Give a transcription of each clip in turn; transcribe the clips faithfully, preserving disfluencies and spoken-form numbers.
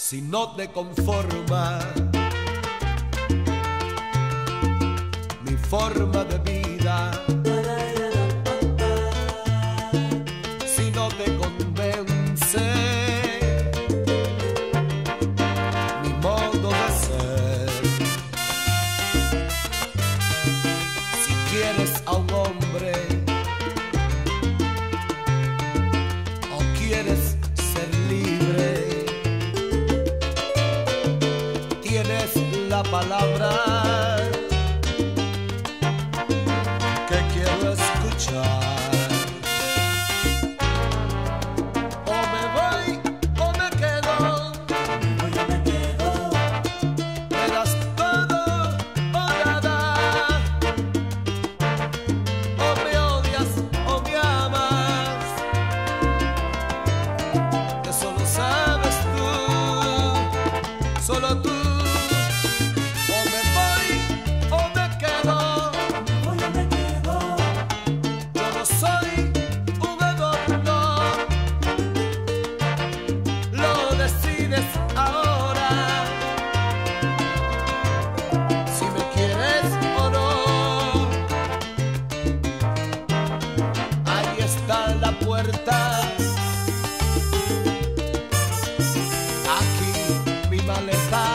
si no te conforma mi forma de vida, si no te convence mi modo de ser, si quieres a un hombre o quieres ser libre, tienes la palabra que quiero escuchar. O me voy o me quedo, Voy o me quedo, me das todo o nada, o me odias o me amas, eso lo sabes tú, solo tú. voy o me quedo, Yo no soy un adorno, lo decides ahora, si me quieres o no. Ahí está la puerta, aquí mi maleta,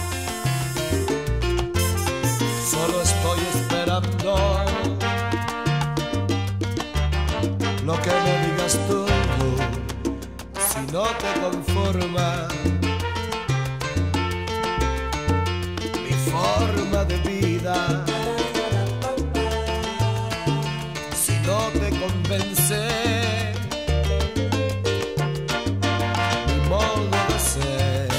solo estoy esperando lo que me digas tú, si no te conforma mi forma de vida, si no te convence mi modo de ser,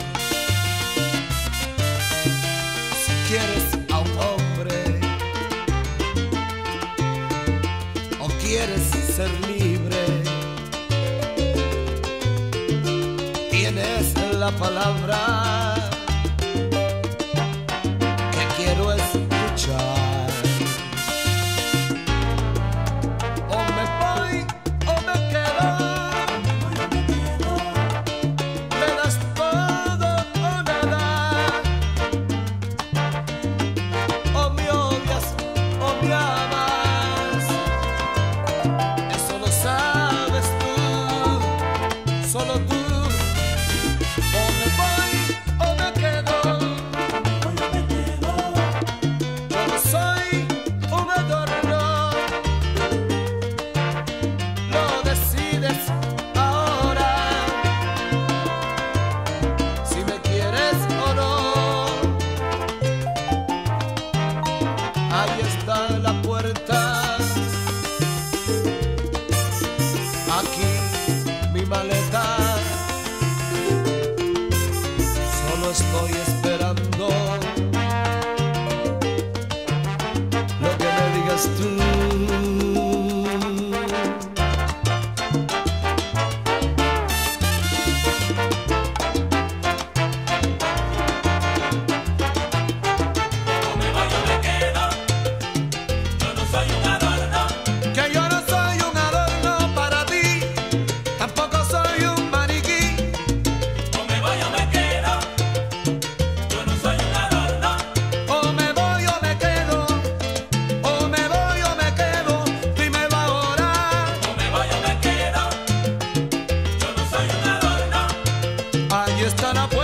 si quieres a un hombre o quieres ser libre, tienes la palabra que quiero escuchar. O me voy o me quedo, voy o me quedo, me das todo o nada, o me odias o me amas, eso lo sabes tú, solo tú. O me voy o me quedo, voy o me quedo, yo no soy un adorno, lo decides ahora, si me quieres o no. Ahí está la puerta, aquí mi maleta, solo estoy esperando lo que me digas tú. o me voy o me quedo, yo no soy un adorno, Que yo no soy un adorno para ti, tampoco soy un maniquí. o me voy o me quedo, yo no soy un adorno, O me voy o me quedo, o me voy o me quedo, dime ahora. o me voy o me quedo, yo no soy un adorno. Ahí está la